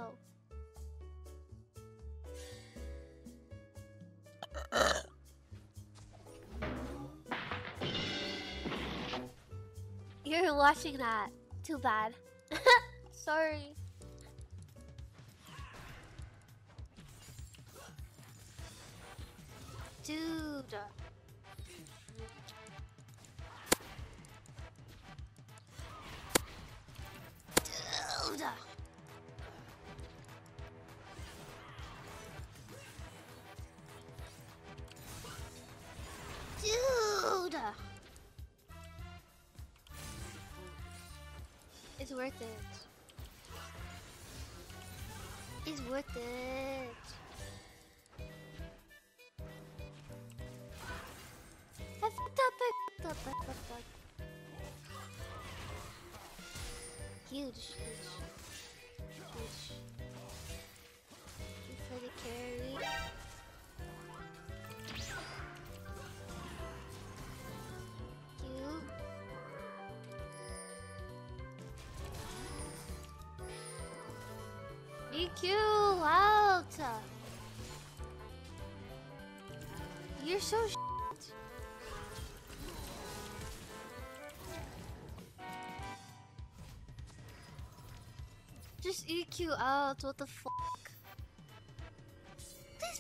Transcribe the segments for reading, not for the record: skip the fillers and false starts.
No. You're watching that. Too bad. Sorry. Dude. Dude. Dude. It's worth it. It's worth it. I fucked up. Huge. For the carry. BQ out. You're so shit. Just EQ out. What the fuck? Please.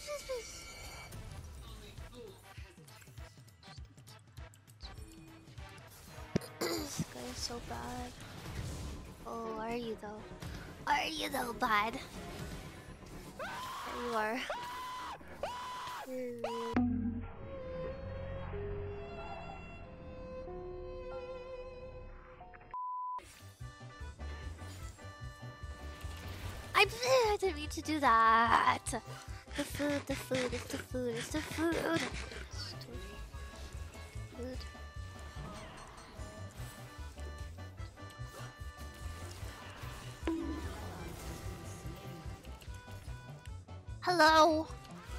This guy is so bad. Oh, are you though? Are you though, bud? There you are. I didn't mean to do that. The food, it's the food. Food. Hello.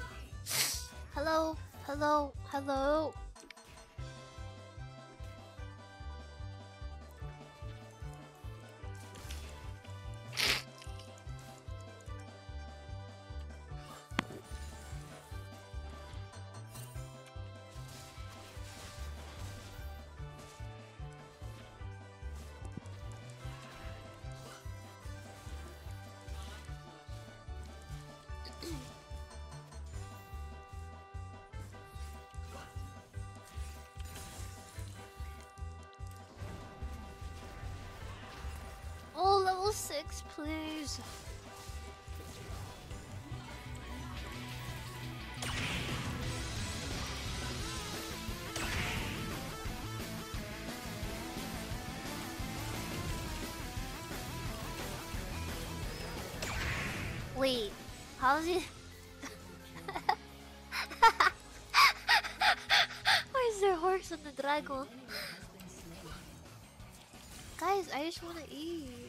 Oh, level 6, please. Wait, how is he? Why is there a horse on the dragon? Guys, I just want to eat.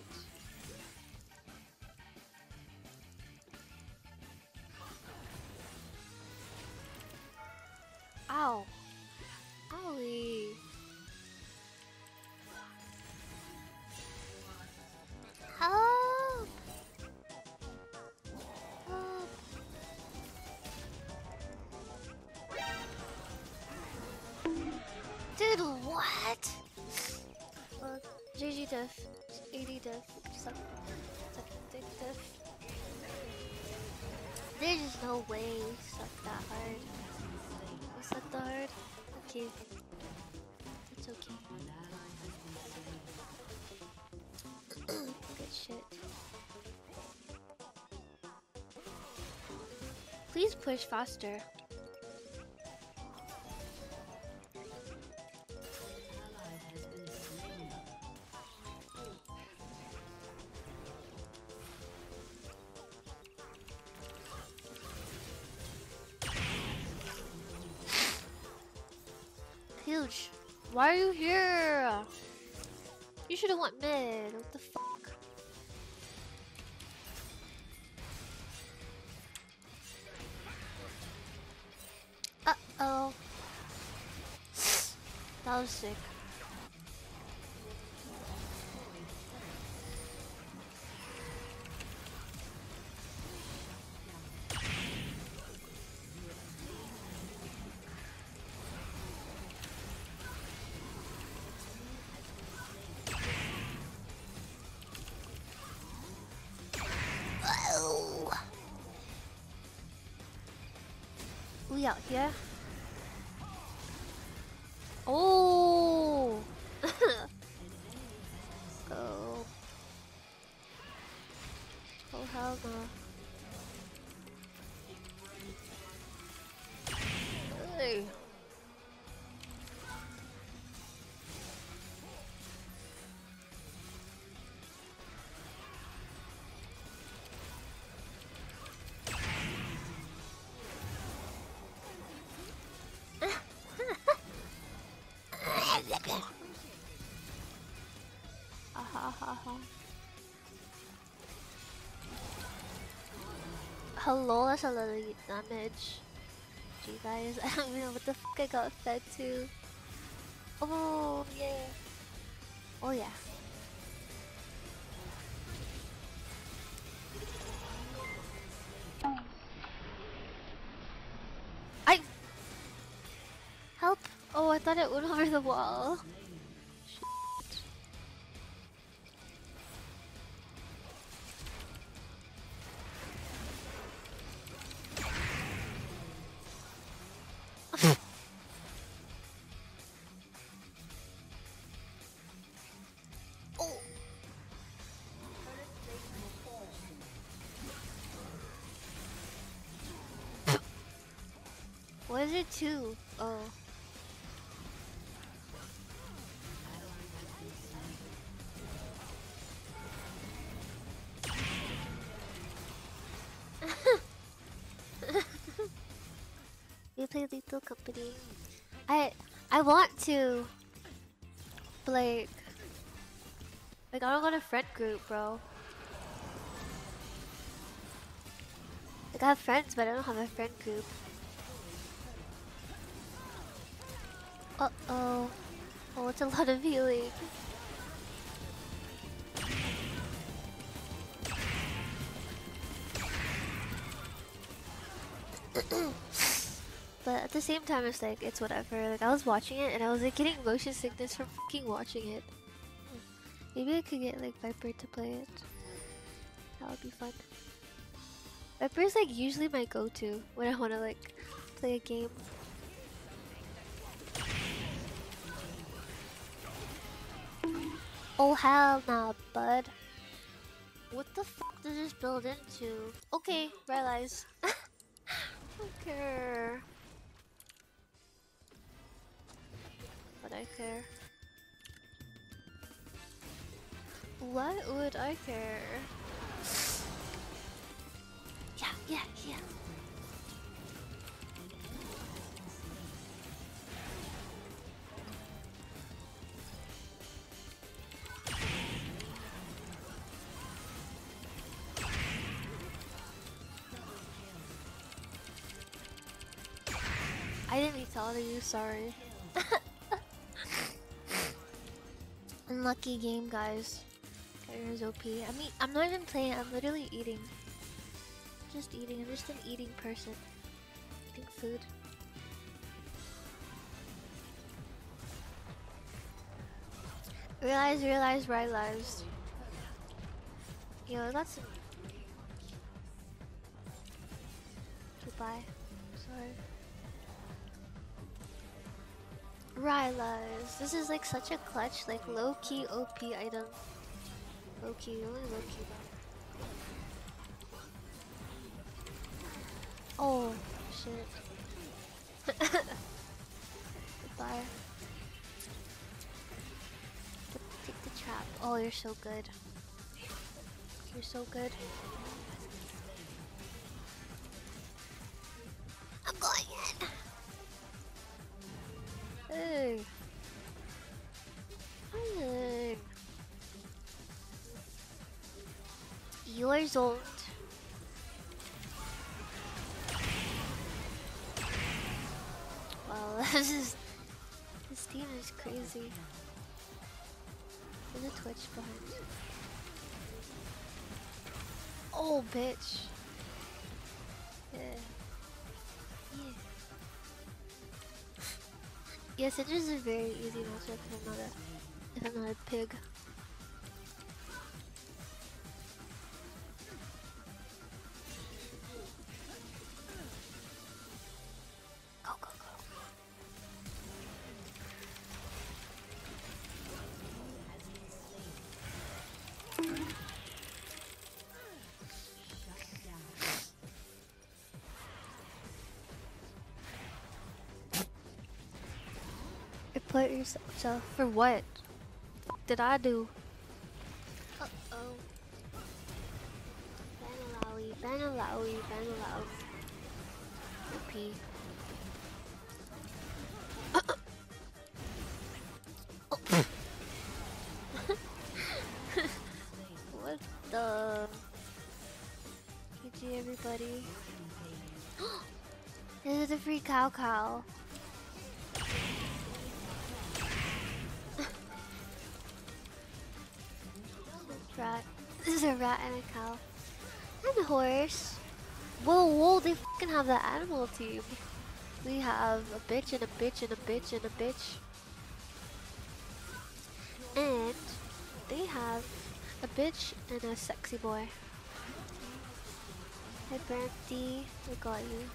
Ow. Owie. Help! Help! Dude, what? GG Def, 80 Def, suck dick Def. There's just no way we suck that hard. We suck that hard? Okay. It's okay. Good shit. Please push faster. Huge. Why are you here? You should have went mid. What the fuck? Uh-oh. That was sick. we out here? Oh! Go. Oh hell no. Hey. Hello, that's a lot of damage. Gee guys, I don't even know what the fuck I got fed to. Oh yeah. Oh yeah. I help! Oh, I thought it went over the wall. Oh. What is it two? Oh. We play Lethal Company. I want to, but like I don't got a friend group, bro. Like I have friends, but I don't have a friend group. Uh-oh. Oh, it's a lot of healing. But at the same time, it's like, it's whatever. Like, I was watching it, and I was like getting motion sickness from fucking watching it. Maybe I could get like Viper to play it. That would be fun. Viper's like usually my go-to when I want to like play a game. Oh hell nah, bud. What the fuck does this build into? Okay, realize. Don't care. But I care. What would I care? Yeah. I didn't mean to order you, sorry. Unlucky game, guys. Carrier's OP. I mean, I'm not even playing, I'm literally eating. Just eating, I'm just an eating person. Eating food. Realize. Yo, I got some. Goodbye. Sorry. Realize. This is like such a clutch, like low key OP item. Low key, only low key though. Oh, shit. Goodbye. Take the trap. Oh, you're so good. You're so good. I'm going in. Hey. Hey. You're zoned. Wow, this team is crazy. There's a Twitch behind. Oh, bitch. Yeah. Yes, it is a very easy matchup if I'm not a pig. Teleport yourself for what? What did I do? Uh-oh. Banalawi, Banalawi, Banalawi. P. What the? GG everybody. This is a free cow cow. Rat. This is a rat and a cow. And a horse. Whoa, whoa, they fucking have the animal team. We have a bitch and a bitch and a bitch and a bitch. And they have a bitch and a sexy boy. Hi Brandy, I got you.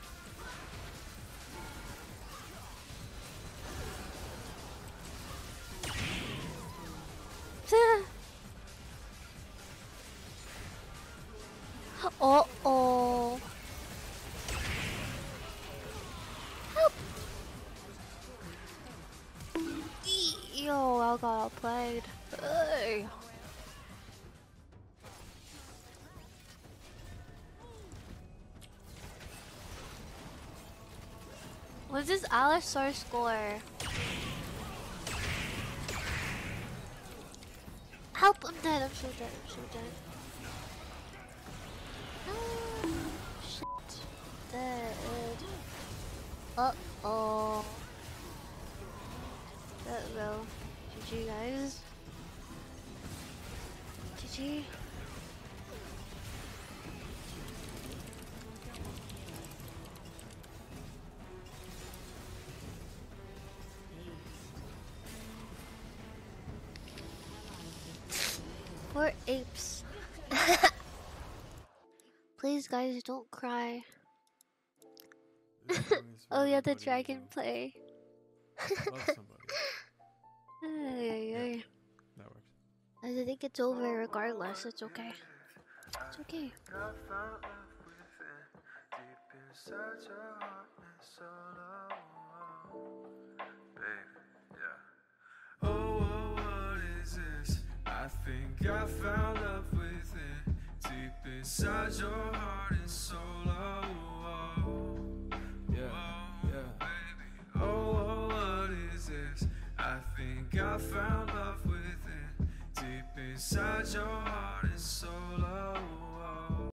Uh-oh. Help! Yo, I got outplayed. Ugh. What's this Alistar score? Help! I'm dead. I'm so dead. I'm so dead. Shit. Dead. Uh-oh. Uh-oh. GG, guys. GG. Poor apes. Please, guys, don't cry. Oh yeah, the dragon play. Love somebody. Ay. That works. I think it's over regardless. It's okay. It's okay. Oh, what is this? I think I found love within, deep inside your heart and soul. Oh, what is this? I think I found love within, deep inside your heart and soul.